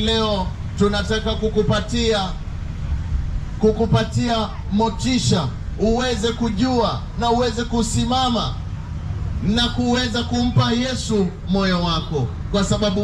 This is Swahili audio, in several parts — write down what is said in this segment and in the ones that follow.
leo tunataka kukupatia motisha, uweze kujua na uweze kusimama na kuweza kumpa Yesu moyo wako, kwa sababu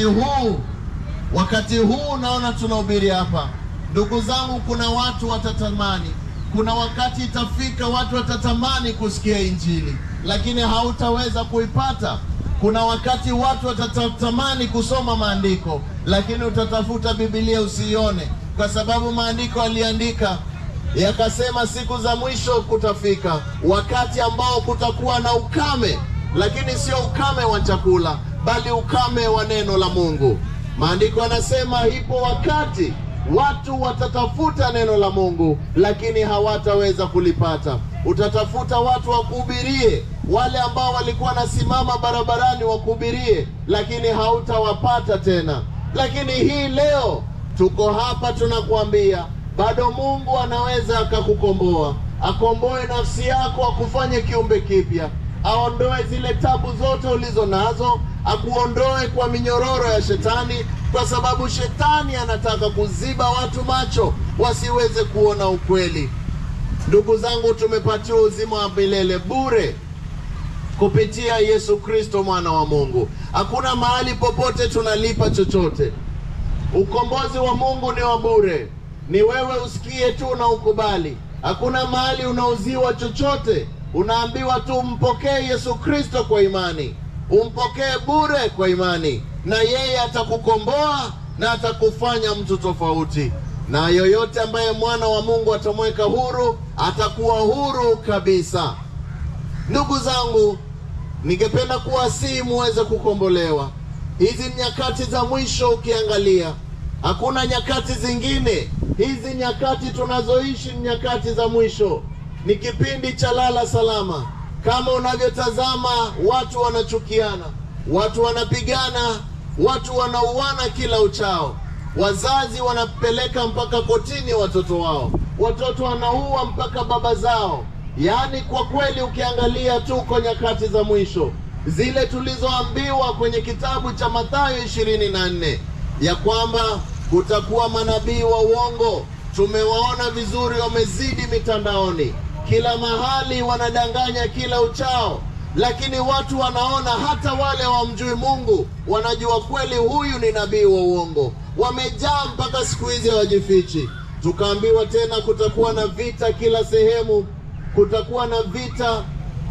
wakati huu naona tunahubiri hapa, ndugu zangu, kuna watu watatamani, kuna wakati itafika watu watatamani kusikia Injili, lakini hautaweza kuipata. Kuna wakati watu watatamani kusoma maandiko, lakini utatafuta Biblia usione, kwa sababu maandiko aliandika yakasema siku za mwisho kutafika wakati ambao kutakuwa na ukame, lakini sio ukame wa chakula, bali ukame wa neno la Mungu. Maandiko yanasema ipo wakati watu watatafuta neno la Mungu, lakini hawataweza kulipata. Utatafuta watu wakuhubirie, wale ambao walikuwa nasimama barabarani wakuhubirie, lakini hautawapata tena. Lakini hii leo tuko hapa tunakuambia, bado Mungu anaweza akakukomboa, akomboe nafsi yako, akufanye kiumbe kipya, aondoe zile tabu zote ulizo nazo, akuondoe kwa minyororo ya shetani, kwa sababu shetani anataka kuziba watu macho wasiweze kuona ukweli. Ndugu zangu, tumepatiwa uzima wa milele bure kupitia Yesu Kristo mwana wa Mungu. Hakuna mahali popote tunalipa chochote. Ukombozi wa Mungu ni wa bure. Ni wewe usikie tu na ukubali. Hakuna mahali unauziwa chochote. Unaambiwa tu mpokee Yesu Kristo kwa imani. Umpokee bure kwa imani, na yeye atakukomboa na atakufanya mtu tofauti. Na yoyote ambaye mwana wa Mungu atamweka huru, atakuwa huru kabisa. Ndugu zangu, ningependa kuwasihi muweze kukombolewa. Hizi nyakati za mwisho ukiangalia, hakuna nyakati zingine. Hizi nyakati tunazoishi ni nyakati za mwisho. Ni kipindi cha lala salama. Kama unavyotazama, watu wanachukiana, watu wanapigana, watu wanauana kila uchao. Wazazi wanapeleka mpaka kotini watoto wao, watoto wanaua mpaka baba zao. Yaani kwa kweli ukiangalia tuko nyakati za mwisho, zile tulizoambiwa kwenye kitabu cha Mathayo 24 ya kwamba kutakuwa manabii wa uongo. Tumewaona vizuri, wamezidi mitandaoni, kila mahali wanadanganya kila uchao, lakini watu wanaona, hata wale wamjui Mungu wanajua kweli huyu ni nabii wa uongo. Wamejaa mpaka siku hizi hawajifichi. Tukaambiwa tena kutakuwa na vita kila sehemu, kutakuwa na vita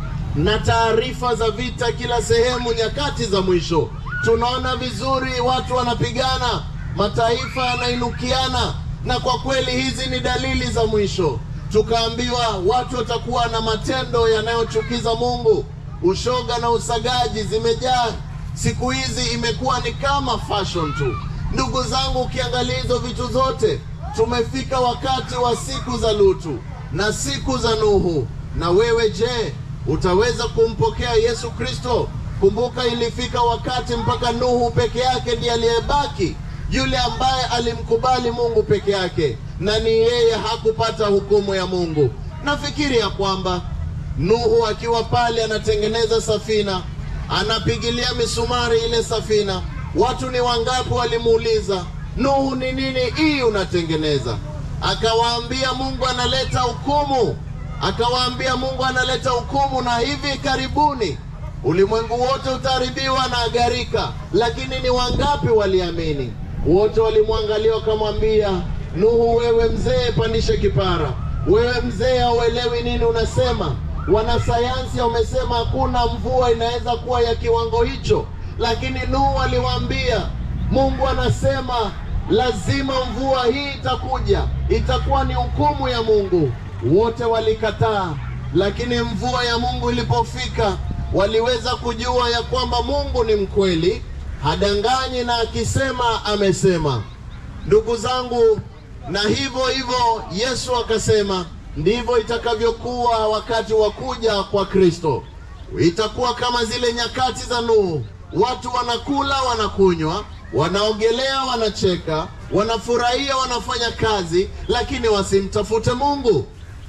na taarifa za vita kila sehemu nyakati za mwisho. Tunaona vizuri watu wanapigana, mataifa yanainukiana, na kwa kweli hizi ni dalili za mwisho. Tukaambiwa watu watakuwa na matendo yanayochukiza Mungu. Ushoga na usagaji zimejaa. Siku hizi imekuwa ni kama fashion tu. Ndugu zangu, ukiangalia hizo vitu zote, tumefika wakati wa siku za Lutu na siku za Nuhu. Na wewe je, utaweza kumpokea Yesu Kristo? Kumbuka ilifika wakati mpaka Nuhu peke yake ndiye aliyebaki, yule ambaye alimkubali Mungu peke yake, na ni yeye hakupata hukumu ya Mungu. Nafikiri ya kwamba Nuhu akiwa pale anatengeneza safina, anapigilia misumari ile safina, watu ni wangapi walimuuliza, Nuhu, ni nini hii unatengeneza? Akawaambia Mungu analeta hukumu. Akawaambia Mungu analeta hukumu, na hivi karibuni ulimwengu wote utaharibiwa na gharika. Lakini ni wangapi waliamini? Wote walimwangalia wakamwambia, Nuhu, wewe mzee, pandisha kipara. Wewe mzee, hauelewi nini unasema. Wanasayansi wamesema hakuna mvua inaweza kuwa ya kiwango hicho. Lakini Nuhu aliwaambia, Mungu anasema lazima mvua hii itakuja, itakuwa ni hukumu ya Mungu. Wote walikataa, lakini mvua ya Mungu ilipofika, waliweza kujua ya kwamba Mungu ni mkweli, hadanganyi, na akisema amesema. Ndugu zangu, na hivyo hivyo Yesu akasema ndivyo itakavyokuwa wakati wa kuja kwa Kristo. Itakuwa kama zile nyakati za Nuhu. Watu wanakula, wanakunywa, wanaogelea, wanacheka, wanafurahia, wanafanya kazi, lakini wasimtafute Mungu.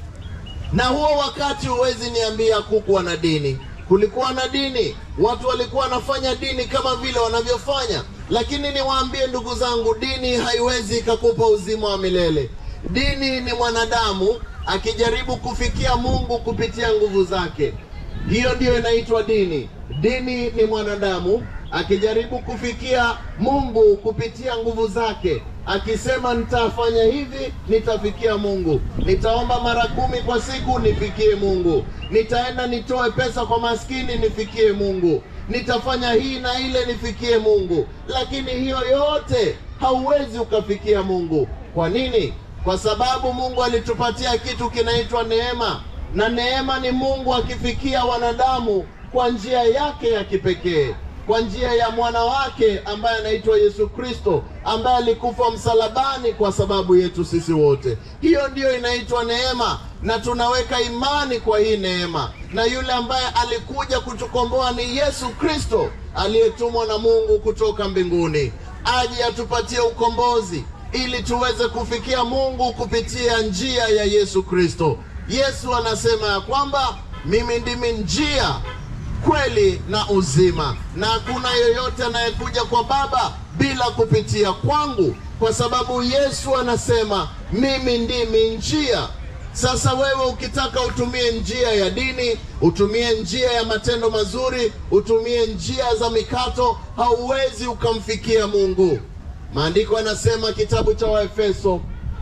Na huo wakati huwezi niambia kukuwa na dini. Kulikuwa na dini, watu walikuwa wanafanya dini kama vile wanavyofanya, Lakini niwaambie ndugu zangu, dini haiwezi ikakupa uzima wa milele. Dini ni mwanadamu akijaribu kufikia Mungu kupitia nguvu zake. Hiyo ndiyo inaitwa dini. Dini ni mwanadamu akijaribu kufikia Mungu kupitia nguvu zake. Akisema nitafanya hivi, nitafikia Mungu. Nitaomba mara 10 kwa siku, nifikie Mungu. Nitaenda nitoe pesa kwa maskini, nifikie Mungu. Nitafanya hii na ile, nifikie Mungu. Lakini hiyo yote hauwezi ukafikia Mungu. Kwa nini? Kwa sababu Mungu alitupatia kitu kinaitwa neema. Na neema ni Mungu akifikia wanadamu kwa njia yake ya kipekee, kwa njia ya mwana wake ambaye anaitwa Yesu Kristo, ambaye alikufa msalabani kwa sababu yetu sisi wote. Hiyo ndiyo inaitwa neema, na tunaweka imani kwa hii neema. Na yule ambaye alikuja kutukomboa ni Yesu Kristo, aliyetumwa na Mungu kutoka mbinguni aje atupatie ukombozi ili tuweze kufikia Mungu kupitia njia ya Yesu Kristo. Yesu anasema ya kwamba mimi ndimi njia, kweli na uzima, na hakuna yoyote anayekuja kwa Baba bila kupitia kwangu, kwa sababu Yesu anasema mimi ndimi njia. Sasa wewe ukitaka utumie njia ya dini, utumie njia ya matendo mazuri, utumie njia za mikato, hauwezi ukamfikia Mungu. Maandiko yanasema kitabu cha Waefeso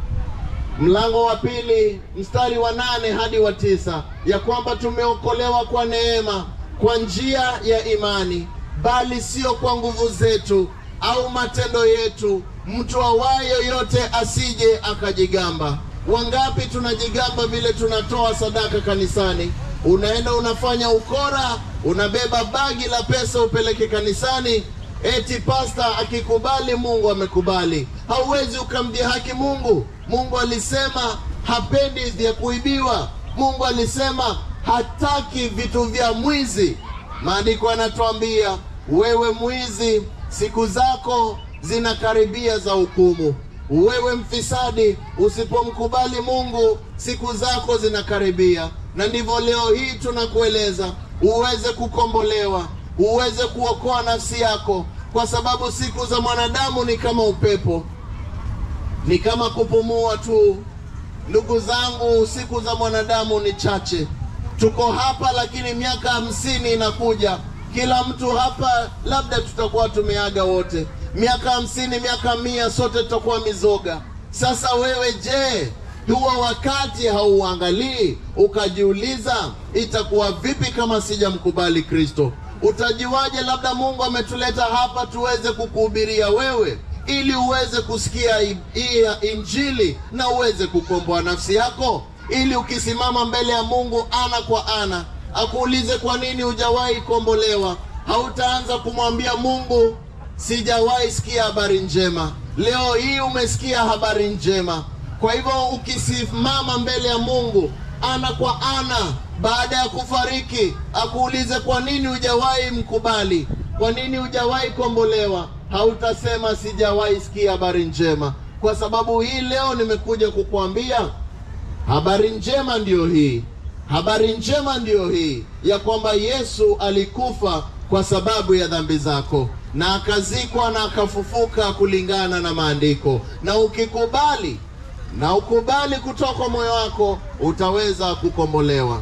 mlango wa 2 mstari wa 8 hadi wa 9 ya kwamba tumeokolewa kwa neema kwa njia ya imani, bali sio kwa nguvu zetu au matendo yetu, mtu awaye yoyote asije akajigamba. Wangapi tunajigamba vile tunatoa sadaka kanisani? Unaenda unafanya ukora, unabeba bagi la pesa upeleke kanisani, eti pasta akikubali Mungu amekubali. Hauwezi ukamdhihaki Mungu. Mungu alisema hapendi vya kuibiwa. Mungu alisema hataki vitu vya mwizi. Maandiko yanatuambia wewe mwizi, siku zako zinakaribia za hukumu. Wewe mfisadi, usipomkubali Mungu, siku zako zinakaribia. Na ndivyo leo hii tunakueleza uweze kukombolewa, uweze kuokoa nafsi yako, kwa sababu siku za mwanadamu ni kama upepo, ni kama kupumua tu. Ndugu zangu, siku za mwanadamu ni chache. Tuko hapa, lakini miaka 50 inakuja. Kila mtu hapa labda tutakuwa tumeaga wote. Miaka 50, miaka 100, sote tutakuwa mizoga. Sasa wewe je, huo wakati hauangalii ukajiuliza itakuwa vipi kama sijamkubali Kristo? Utajiwaje? Labda Mungu ametuleta hapa tuweze kukuhubiria wewe, ili uweze kusikia hii injili na uweze kukomboa nafsi yako, ili ukisimama mbele ya Mungu ana kwa ana akuulize kwa nini hujawahi kombolewa, hautaanza kumwambia Mungu sijawahi sikia habari njema. Leo hii umesikia habari njema. Kwa hivyo ukisimama mbele ya Mungu ana kwa ana baada ya kufariki, akuulize kwa nini hujawahi mkubali, kwa nini hujawahi kombolewa, hautasema sijawahi sikia habari njema. Kwa sababu hii leo nimekuja kukuambia habari njema ndiyo hii. Habari njema ndiyo hii ya kwamba Yesu alikufa kwa sababu ya dhambi zako, na akazikwa na akafufuka kulingana na maandiko. Na ukikubali na ukubali kutoka moyo wako, utaweza kukombolewa.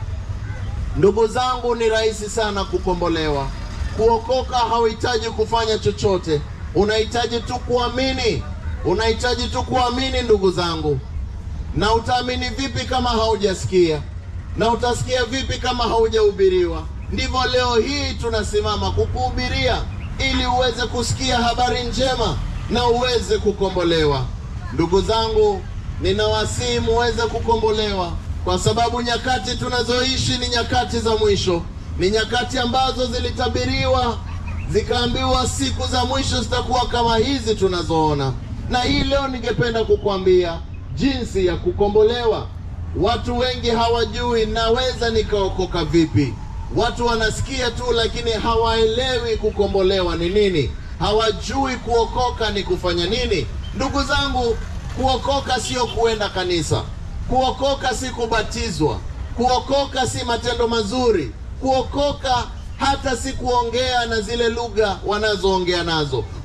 Ndugu zangu, ni rahisi sana kukombolewa. Kuokoka hauhitaji kufanya chochote. Unahitaji tu kuamini. Unahitaji tu kuamini, ndugu zangu. Na utaamini vipi kama haujasikia? Na utasikia vipi kama haujahubiriwa? Ndivyo leo hii tunasimama kukuhubiria ili uweze kusikia habari njema na uweze kukombolewa. Ndugu zangu, ninawasihi muweze kukombolewa, kwa sababu nyakati tunazoishi ni nyakati za mwisho. Ni nyakati ambazo zilitabiriwa, zikaambiwa siku za mwisho zitakuwa kama hizi tunazoona. Na hii leo ningependa kukuambia jinsi ya kukombolewa. Watu wengi hawajui naweza nikaokoka vipi. Watu wanasikia tu, lakini hawaelewi kukombolewa ni nini. Hawajui kuokoka ni kufanya nini. Ndugu zangu, kuokoka sio kuenda kanisa. Kuokoka si kubatizwa. Kuokoka si matendo mazuri. Kuokoka hata si kuongea na zile lugha wanazoongea nazo.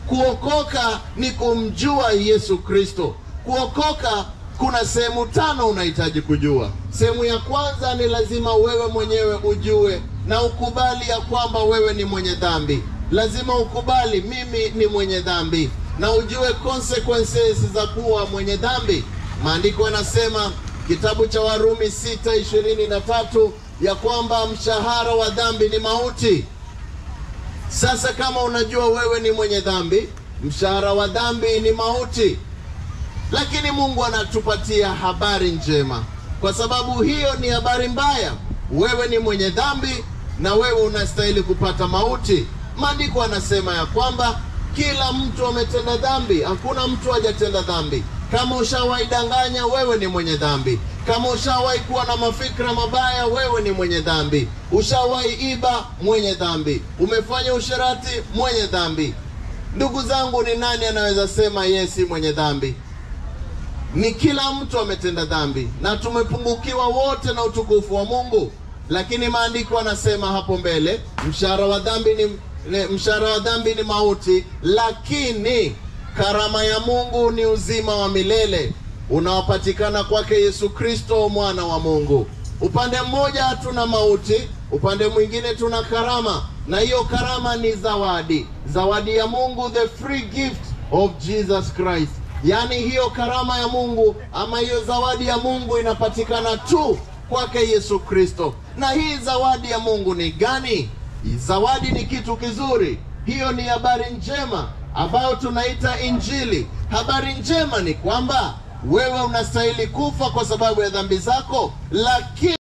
Kuokoka ni kumjua Yesu Kristo. Kuokoka kuna sehemu 5 unahitaji kujua. Sehemu ya kwanza ni lazima wewe mwenyewe ujue na ukubali ya kwamba wewe ni mwenye dhambi. Lazima ukubali mimi ni mwenye dhambi, na ujue consequences za kuwa mwenye dhambi. Maandiko yanasema kitabu cha Warumi 6:23 ya kwamba mshahara wa dhambi ni mauti. Sasa kama unajua wewe ni mwenye dhambi, mshahara wa dhambi ni mauti. Lakini Mungu anatupatia habari njema, kwa sababu hiyo ni habari mbaya. Wewe ni mwenye dhambi na wewe unastahili kupata mauti. Maandiko anasema ya kwamba kila mtu ametenda dhambi, hakuna mtu hajatenda dhambi. Kama ushawahi danganya, wewe ni mwenye dhambi. Kama ushawahi kuwa na mafikra mabaya, wewe ni mwenye dhambi. Ushawahi iba, mwenye dhambi. Umefanya usherati, mwenye dhambi. Ndugu zangu, ni nani anaweza sema yesi mwenye dhambi? Ni kila mtu ametenda dhambi na tumepungukiwa wote na utukufu wa Mungu. Lakini maandiko anasema hapo mbele, mshahara wa dhambi ni mauti, lakini karama ya Mungu ni uzima wa milele unaopatikana kwake Yesu Kristo mwana wa Mungu. Upande mmoja tuna mauti, upande mwingine tuna karama, na hiyo karama ni zawadi ya Mungu, the free gift of Jesus Christ. Yaani hiyo karama ya Mungu ama hiyo zawadi ya Mungu inapatikana tu kwake Yesu Kristo. Na hii zawadi ya Mungu ni gani? Zawadi ni kitu kizuri. Hiyo ni habari njema ambayo tunaita Injili. Habari njema ni kwamba wewe unastahili kufa kwa sababu ya dhambi zako, lakini